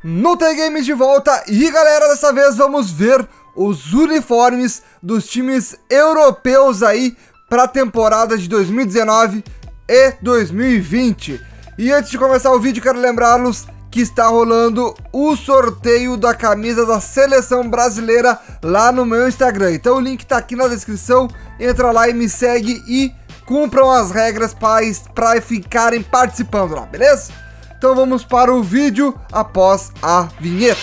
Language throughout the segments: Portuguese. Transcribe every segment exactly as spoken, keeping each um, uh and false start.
No T Games de volta e galera, dessa vez vamos ver os uniformes dos times europeus aí para a temporada de dois mil e dezenove e dois mil e vinte. E antes de começar o vídeo, quero lembrá-los que está rolando o sorteio da camisa da seleção brasileira lá no meu Instagram. Então o link tá aqui na descrição, entra lá e me segue e cumpram as regras para ficarem participando lá, beleza? Então vamos para o vídeo após a vinheta.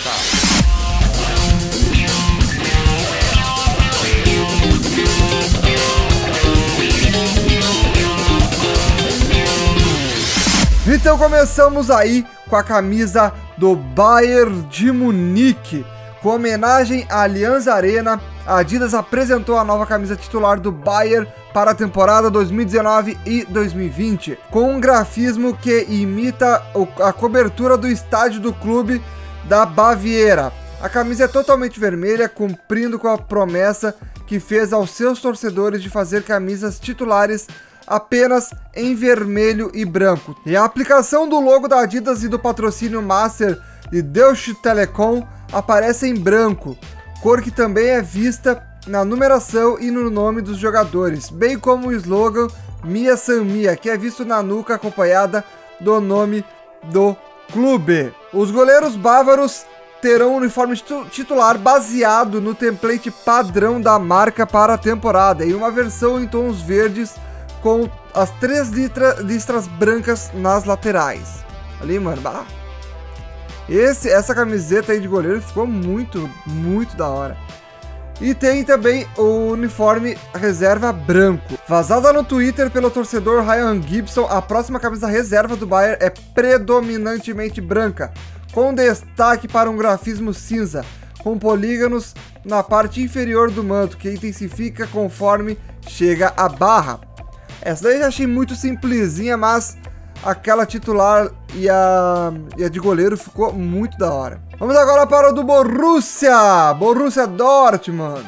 Então começamos aí com a camisa do Bayern de Munique. Com homenagem à Allianz Arena, a Adidas apresentou a nova camisa titular do Bayern para a temporada dois mil e dezenove e dois mil e vinte, com um grafismo que imita a cobertura do estádio do clube da Baviera. A camisa é totalmente vermelha, cumprindo com a promessa que fez aos seus torcedores de fazer camisas titulares apenas em vermelho e branco. E a aplicação do logo da Adidas e do patrocínio Master e Deutsche Telekom aparece em branco, cor que também é vista na numeração e no nome dos jogadores, bem como o slogan Mia San Mia, que é visto na nuca acompanhada do nome do clube. Os goleiros bávaros terão um uniforme titular baseado no template padrão da marca para a temporada, e uma versão em tons verdes com as três litra, listras brancas nas laterais. Ali, mano, bah. Esse, essa camiseta aí de goleiro ficou muito, muito da hora. E tem também o uniforme reserva branco. Vazada no Twitter pelo torcedor Ryan Gibson, a próxima camisa reserva do Bayern é predominantemente branca, com destaque para um grafismo cinza, com polígonos na parte inferior do manto, que intensifica conforme chega a barra. Essa daí eu achei muito simplesinha, mas aquela titular e a, e a de goleiro ficou muito da hora. Vamos agora para o do Borussia, Borussia Dortmund,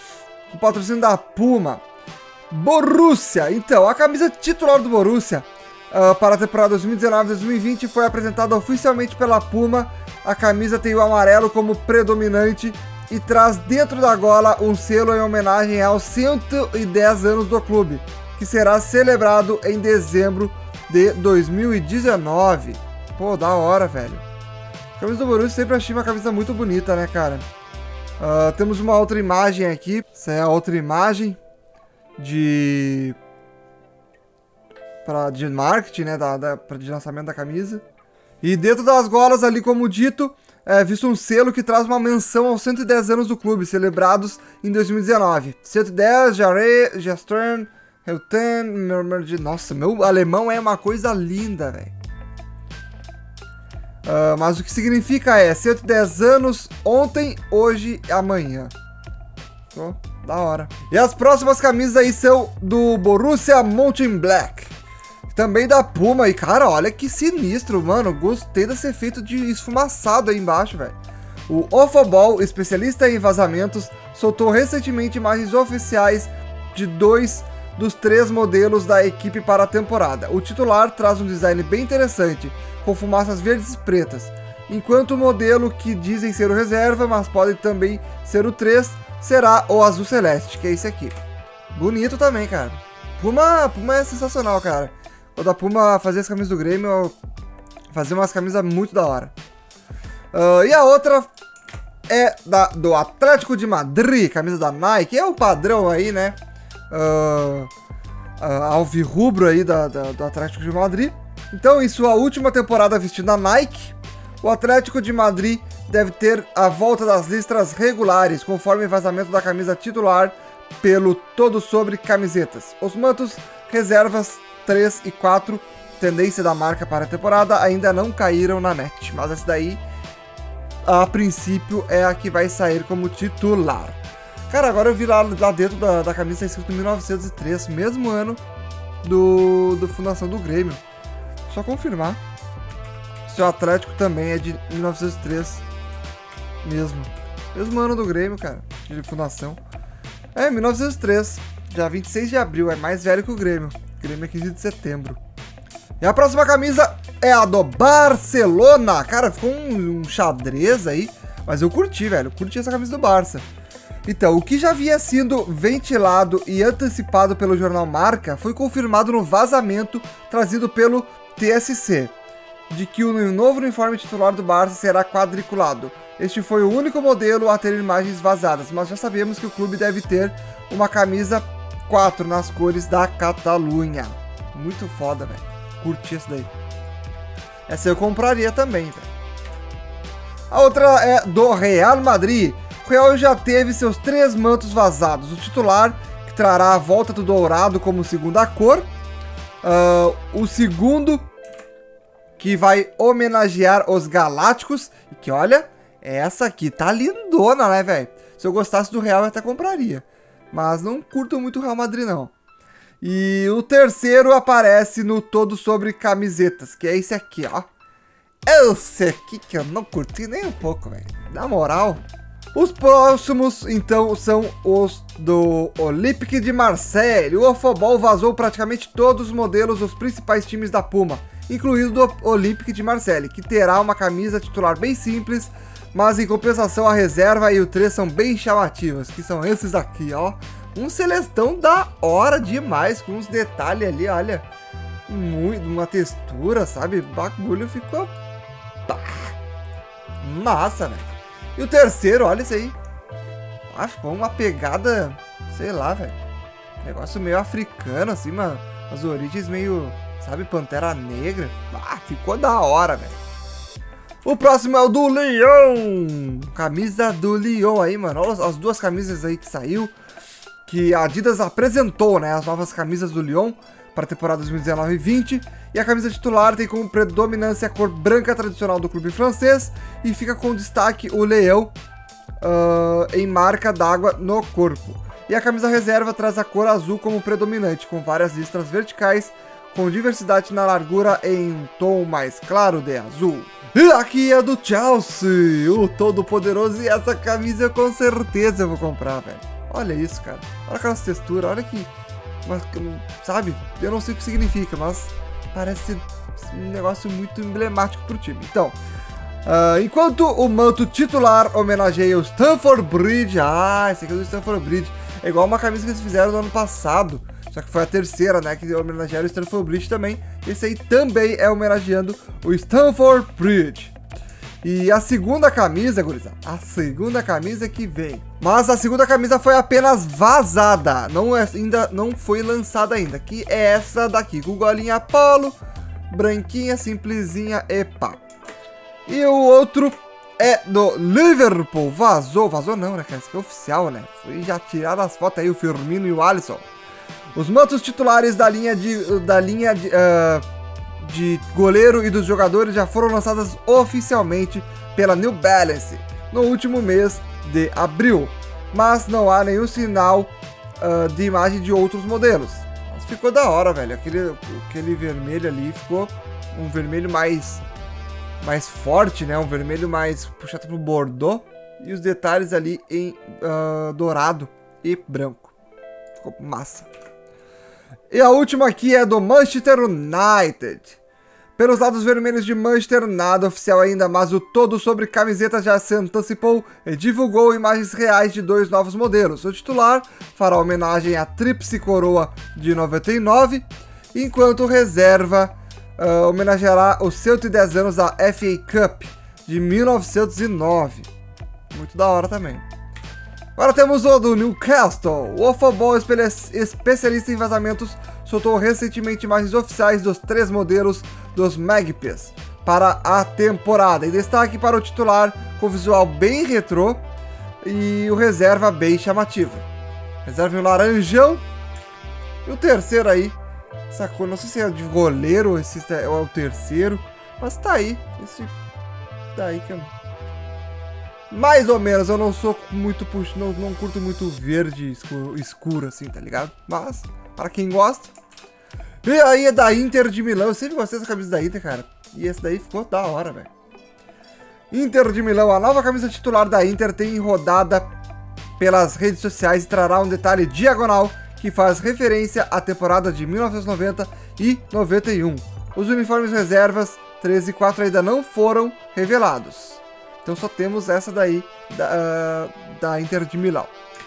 o patrocínio da Puma. Borussia, então, a camisa titular do Borussia uh, para a temporada dois mil e dezenove e dois mil e vinte foi apresentada oficialmente pela Puma. A camisa tem o amarelo como predominante e traz dentro da gola um selo em homenagem aos cento e dez anos do clube, que será celebrado em dezembro de dois mil e dezenove. Pô, da hora, velho. A camisa do Borussia sempre achei uma camisa muito bonita, né, cara? Uh, temos uma outra imagem aqui. Essa é a outra imagem de... Pra, de marketing, né, da, da, de lançamento da camisa. E dentro das golas ali, como dito, é visto um selo que traz uma menção aos cento e dez anos do clube, celebrados em dois mil e dezenove. cento e dez, Jarre, Gestern... Nossa, meu alemão é uma coisa linda, velho. Uh, mas o que significa é cento e dez anos, ontem, hoje e amanhã. Oh, da hora. E as próximas camisas aí são do Borussia Mönchengladbach, também da Puma. E cara, olha que sinistro, mano. Gostei desse efeito de esfumaçado aí embaixo, velho. O Ofoball, especialista em vazamentos, soltou recentemente imagens oficiais de dois dos três modelos da equipe para a temporada. O titular traz um design bem interessante, com fumaças verdes e pretas, enquanto o modelo que dizem ser o reserva, mas pode também ser o três, será o azul celeste, que é esse aqui. Bonito também, cara. Puma, Puma é sensacional, cara. Quando a Puma fazia as camisas do Grêmio, fazia umas camisas muito da hora. Uh, e a outra é da, do Atlético de Madrid, camisa da Nike, é o padrão aí, né? Uh, uh, alvirrubro aí da, da, do Atlético de Madrid. Então, em sua última temporada vestindo a Nike, o Atlético de Madrid deve ter a volta das listras regulares, conforme o vazamento da camisa titular pelo Todo Sobre Camisetas. Os mantos reservas três e quatro, tendência da marca para a temporada, ainda não caíram na net, mas essa daí, a princípio, é a que vai sair como titular. Cara, agora eu vi lá, lá dentro da, da camisa, tá escrito mil novecentos e três, mesmo ano do, do fundação do Grêmio. Só confirmar. Se o Atlético também é de mil novecentos e três mesmo. Mesmo ano do Grêmio, cara, de fundação. É, mil novecentos e três, dia vinte e seis de abril, é mais velho que o Grêmio. O Grêmio é quinze de setembro. E a próxima camisa é a do Barcelona. Cara, ficou um, um xadrez aí, mas eu curti, velho. Eu curti essa camisa do Barça. Então, o que já havia sido ventilado e antecipado pelo jornal Marca foi confirmado no vazamento trazido pelo T S C, de que o novo uniforme titular do Barça será quadriculado. Este foi o único modelo a ter imagens vazadas, mas já sabemos que o clube deve ter uma camisa quatro nas cores da Catalunha. Muito foda, velho. Curti essa daí. Essa eu compraria também, velho. A outra é do Real Madrid. O Real já teve seus três mantos vazados. O titular, que trará a volta do dourado como segunda cor. Uh, o segundo, que vai homenagear os Galácticos. E que, olha, essa aqui tá lindona, né, velho? Se eu gostasse do Real, eu até compraria. Mas não curto muito o Real Madrid, não. E o terceiro aparece no Todo Sobre Camisetas, que é esse aqui, ó. Esse aqui que eu não curti nem um pouco, velho. Na moral. Os próximos, então, são os do Olympique de Marseille. O Ufoball vazou praticamente todos os modelos dos principais times da Puma, incluindo do Olympique de Marseille, que terá uma camisa titular bem simples, mas em compensação a reserva e o três são bem chamativas, que são esses aqui, ó. Um celestão da hora demais, com uns detalhes ali, olha. Muito, uma textura, sabe? O bagulho ficou... Pá, massa, velho. E o terceiro, olha isso aí. Ah, ficou uma pegada, sei lá, velho. Negócio meio africano, assim, mano. As origens meio, sabe, Pantera Negra. Ah, ficou da hora, velho. O próximo é o do Lyon. Camisa do Lyon aí, mano. Olha as duas camisas aí que saiu. Que a Adidas apresentou, né? As novas camisas do Lyon para a temporada dois mil e dezenove e vinte. E a camisa titular tem como predominância a cor branca tradicional do clube francês. E fica com destaque o leão uh, em marca d'água no corpo. E a camisa reserva traz a cor azul como predominante, com várias listras verticais, com diversidade na largura em um tom mais claro de azul. E aqui é do Chelsea, o todo poderoso, e essa camisa eu com certeza eu vou comprar, velho. Olha isso, cara. Olha aquelas texturas, olha que... Mas, sabe? Eu não sei o que significa, mas parece ser um negócio muito emblemático pro time. Então, uh, enquanto o manto titular homenageia o Stamford Bridge... Ah, esse aqui é do Stamford Bridge. É igual uma camisa que eles fizeram no ano passado. Só que foi a terceira, né? Que homenagearam o Stamford Bridge também. Esse aí também é homenageando o Stamford Bridge. E a segunda camisa, gurizada, a segunda camisa que vem. Mas a segunda camisa foi apenas vazada, não é, ainda não foi lançada ainda. Que é essa daqui, com golinha polo, branquinha, simplesinha e pá. E o outro é do Liverpool, vazou, vazou não, né, cara? Esse aqui é oficial, né? Foi já tiraram as fotos aí, o Firmino e o Alisson. Os mantos titulares da linha de... Da linha de uh, de goleiro e dos jogadores já foram lançadas oficialmente pela New Balance no último mês de abril, mas não há nenhum sinal uh, de imagem de outros modelos. Mas ficou da hora, velho. Aquele, aquele vermelho ali ficou um vermelho mais, mais forte, né? Um vermelho mais puxado pro bordô e os detalhes ali em uh, dourado e branco. Ficou massa. E a última aqui é do Manchester United. Pelos lados vermelhos de Manchester, nada oficial ainda, mas o Todo Sobre Camisetas já se antecipou e divulgou imagens reais de dois novos modelos. O titular fará homenagem à Tríplice Coroa de noventa e nove, enquanto o reserva uh, homenageará os cento e dez anos da F A Cup de mil novecentos e nove. Muito da hora também. Agora temos o do Newcastle. O Ufoball, especialista em vazamentos, soltou recentemente imagens oficiais dos três modelos dos Magpies para a temporada. E destaque para o titular com visual bem retrô e o reserva bem chamativo. Reserva em um laranjão. E o terceiro aí, sacou? Não sei se é de goleiro ou se é o terceiro, mas tá aí. Esse daí que eu... Mais ou menos, eu não sou muito puxo, não, não curto muito verde escuro, escuro assim, tá ligado? Mas, para quem gosta. E aí é da Inter de Milão, eu sempre gostei dessa camisa da Inter, cara. E esse daí ficou da hora, velho. Inter de Milão, a nova camisa titular da Inter tem rodada pelas redes sociais e trará um detalhe diagonal que faz referência à temporada de mil novecentos e noventa e noventa e um. Os uniformes reservas treze e quatro ainda não foram revelados. Então só temos essa daí da, da Inter de Milão.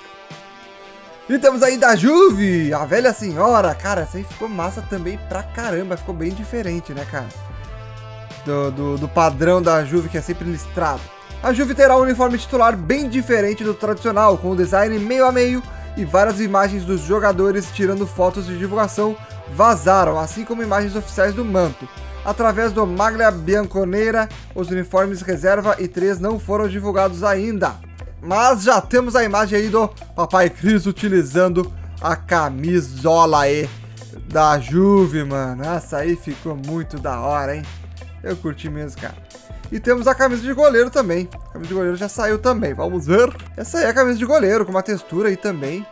E temos aí da Juve, a velha senhora. Cara, essa aí ficou massa também pra caramba. Ficou bem diferente, né, cara? Do, do, do padrão da Juve, que é sempre listrado. A Juve terá um uniforme titular bem diferente do tradicional, com o design meio a meio e várias imagens dos jogadores tirando fotos de divulgação vazaram, assim como imagens oficiais do manto. Através do Maglia Bianconera, os uniformes reserva e três não foram divulgados ainda. Mas já temos a imagem aí do Papai Cris utilizando a camisola aí da Juve, mano. Essa aí ficou muito da hora, hein? Eu curti mesmo, cara. E temos a camisa de goleiro também. A camisa de goleiro já saiu também, vamos ver. Essa aí é a camisa de goleiro, com uma textura aí também.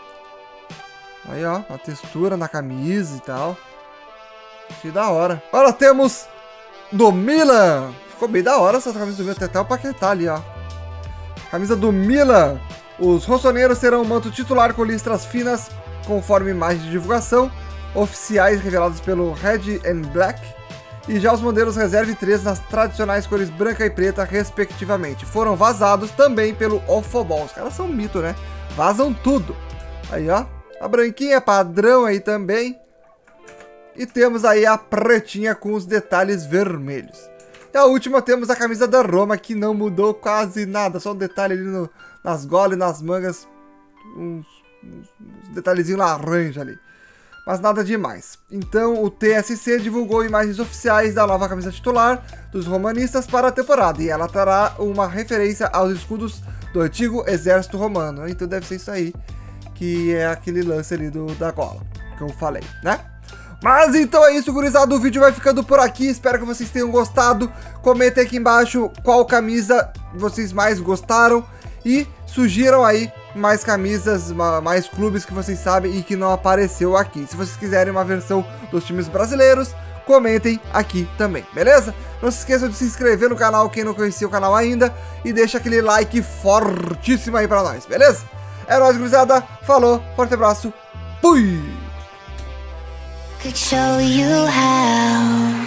Aí, ó, uma textura na camisa e tal. Que da hora. Agora temos do Milan. Ficou bem da hora essa camisa do Milan, tem até o Paquetá ali, ó. Camisa do Milan. Os rossoneiros terão um manto titular com listras finas, conforme imagens de divulgação oficiais reveladas pelo Red and Black. E já os modelos reserva e três nas tradicionais cores branca e preta, respectivamente. Foram vazados também pelo Ofobol. Os caras são mito, né? Vazam tudo. Aí, ó. A branquinha padrão aí também. E temos aí a pretinha com os detalhes vermelhos. E a última temos a camisa da Roma, que não mudou quase nada. Só um detalhe ali no, nas golas e nas mangas. Uns, uns, uns detalhezinhos laranja ali. Mas nada demais. Então o T S C divulgou imagens oficiais da nova camisa titular dos romanistas para a temporada. E ela terá uma referência aos escudos do antigo exército romano. Então deve ser isso aí, que é aquele lance ali do, da gola, que eu falei, né? Mas então é isso, gurizada. O vídeo vai ficando por aqui. Espero que vocês tenham gostado. Comentem aqui embaixo qual camisa vocês mais gostaram. E sugiram aí mais camisas, mais clubes que vocês sabem e que não apareceu aqui. Se vocês quiserem uma versão dos times brasileiros, comentem aqui também, beleza? Não se esqueçam de se inscrever no canal, quem não conhecia o canal ainda. E deixa aquele like fortíssimo aí pra nós, beleza? É nóis, gurizada. Falou, forte abraço. Fui! Could show you how